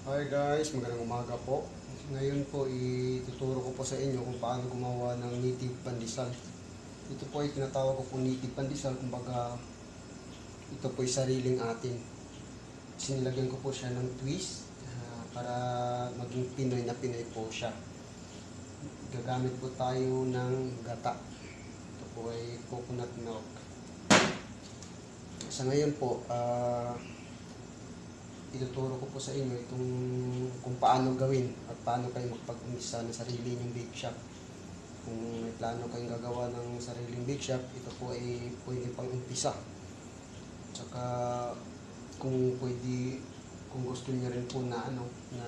Hi guys, magandang umaga po. Ngayon po ituturo ko po sa inyo kung paano gumawa ng native pandesal. Ito po ay tinatawag ko po native pandesal, kumbaga ito po ay sariling atin. Sinilagyan ko po siya ng twist para maging Pinoy na Pinoy po siya. Gagamit po tayo ng gata. Ito po ay coconut milk. Sa ngayon po, ituturo ko po sa inyo itong kung paano gawin at paano kayo magpag-umpisa ng sarili nyong bake shop. Kung may plano kayong gagawa ng sariling bake shop, ito po ay pwede pang umpisa. Tsaka kung pwede, kung gusto niyo rin po na na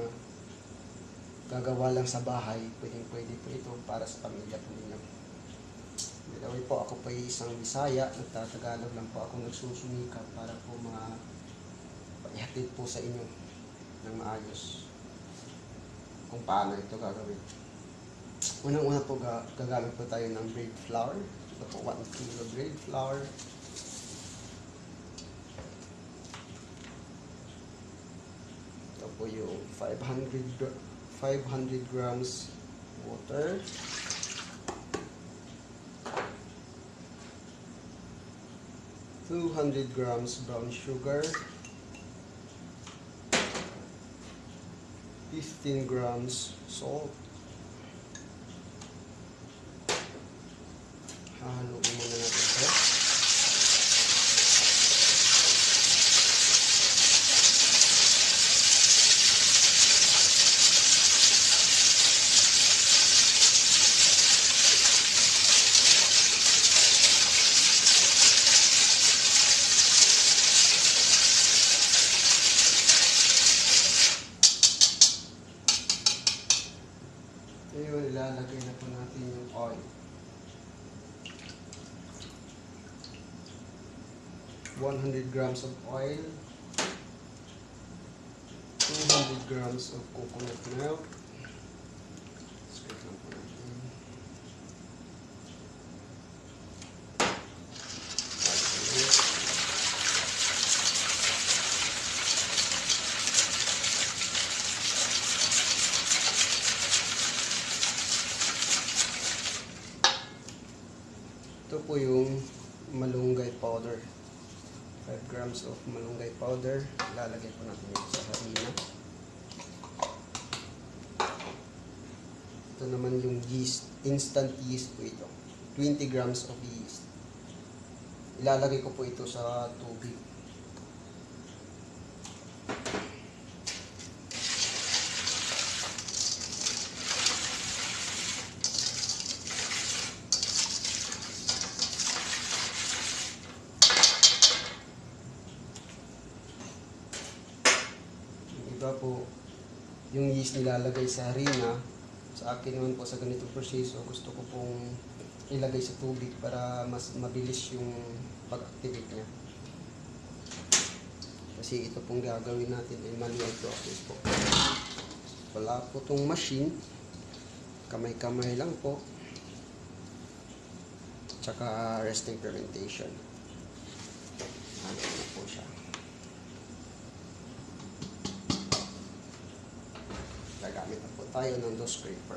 gagawa lang sa bahay, pwede po ito para sa pamilya po ninyo. By the way po, ako po ay isang Bisaya, nagtatagalog lang po ako, nagsusumikap para po ihatid po sa inyo ng maayos kung paano ito gagawin. Unang-una po gagamit po tayo ng bread flour. Ito po 1 kilo bread flour. Ito po yung 500 grams water. $200 grams brown sugar. 15 grams salt. Hahaluin muna natin ito. Ngayon, ilalagay na po natin yung oil. 100 grams of oil. 200 grams of coconut milk. Split lang po natin. Ito po yung malunggay powder. 5 grams of malunggay powder. Ilalagay po natin ito sa harina. Ito naman yung yeast. Instant yeast po ito. 20 grams of yeast. Ilalagay ko po ito sa tubig. Po yung yeast nilalagay sa harina. Sa akin naman po sa ganitong proseso, gusto ko pong ilagay sa tubig para mas mabilis yung pag-activate niya. Kasi ito pong gagawin natin ay manual process po. Wala po tong machine. Kamay-kamay lang po. Tsaka resting fermentation. Ano na po siya. Gagamit na po tayo ng dough scraper.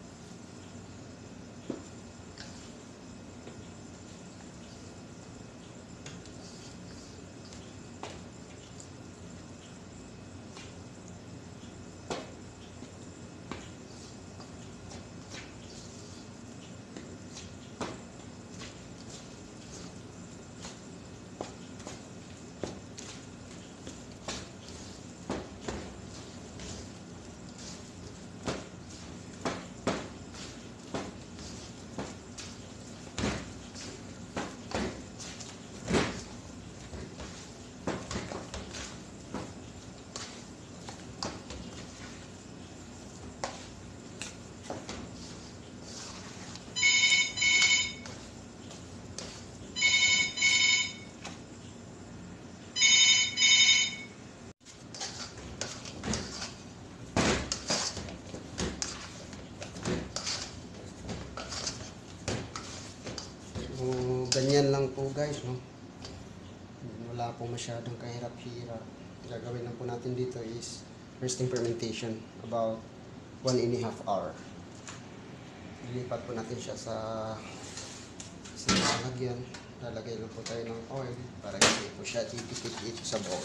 Ganyan lang po guys, no? Wala po masyadong kahirap-hirap. Gagawin lang po natin dito is resting fermentation about 1.5 hour. Lilipat po natin siya sa lalagyan. Lalagay lang po tayo ng oil para hindi po siya didikit dito sa bowl.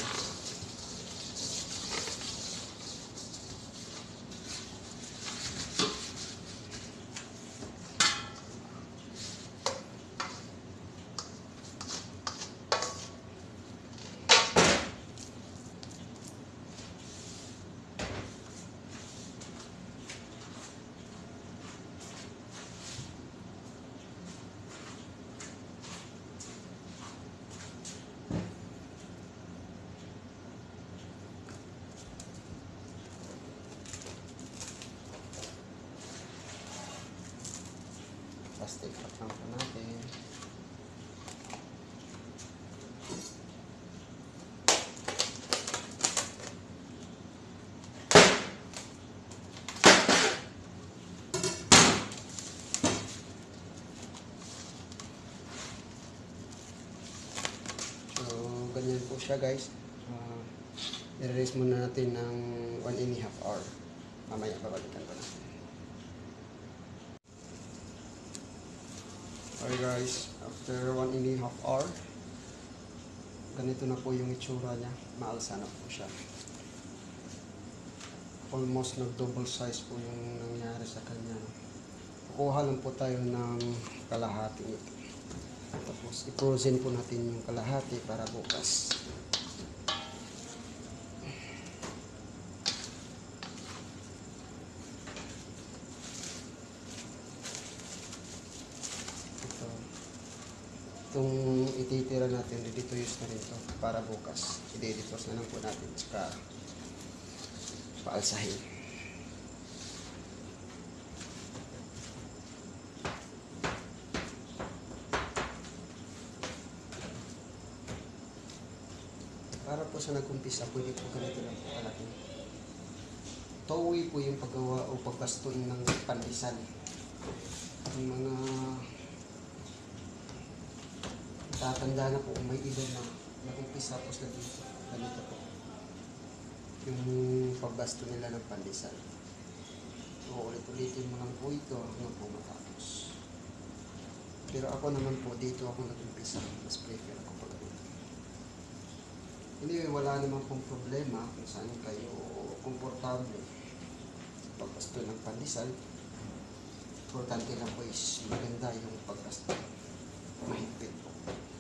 Plastic wrap lang po natin. So, ganyan po siya guys. I-release muna natin ng 1.5 hour. Mamaya babalikan ko na. Okay guys, after 1.5 hour, ganito na po yung itsura niya. Maalsa na po siya. Almost nag-double size po yung nangyari sa kanya. Kukuha lang po tayo ng kalahati nito. Tapos i-frozen po natin yung kalahati para bukas. Itong ititira natin, ready to use na rin ito para bukas. I-detoast na lang po natin saka paalsahin. Para po sa nag-umpisa, pwede po ganito lang po kalaki. Towi po yung paggawa o pagkaston ng pandesal. Yung mga tatanda na po, may edad na nag-umpisa po sa dito. Ganito po yung pagbasto nila ng pandesal. So, ulit-ulitin mo lang po ito hanggang po matapos. Pero ako naman po, dito ako nag-umpisa. Mas prefer ako pag ganito. Anyway, wala naman pong problema kung saan kayo komportable sa pagbasto ng pandesal. Importante lang po is maganda yung pagbasto. Mahigpit po.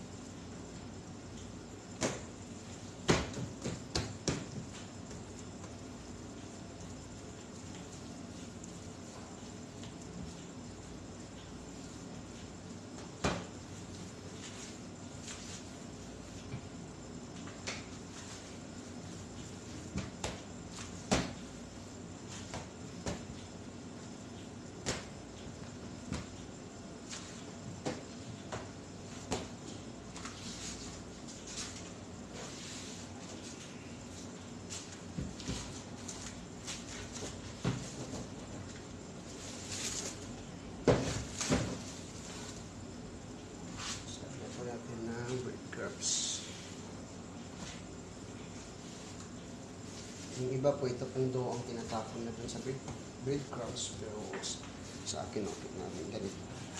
Yung iba po, ito pong dough ang tinatapon na dun sa breadcrumbs, pero sa akin okay namin ganito.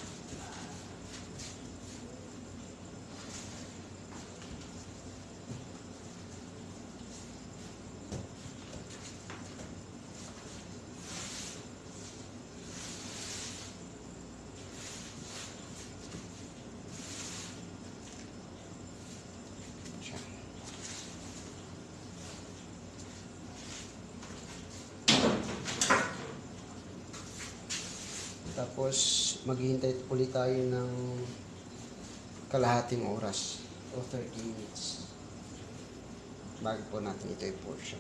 Tapos, maghihintay ulit tayo ng kalahating oras o 30 minutes bago po natin ito i-portion.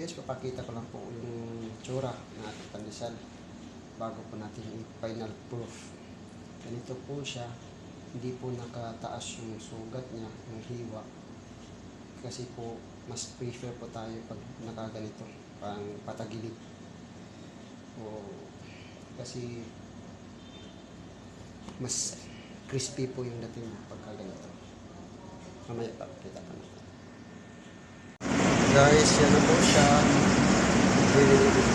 guys, papakita ko lang po yung tsura ng ating pandesal bago po natin i-final proof. Ganito po siya, hindi po nakataas yung sugat niya, yung hiwa. Kasi po, mas prefer po tayo pag nakaganito, pang patagilid. O, kasi mas crispy po yung dating pagka ganito. Mamaya papakita ko na. Guys, yan na po siya.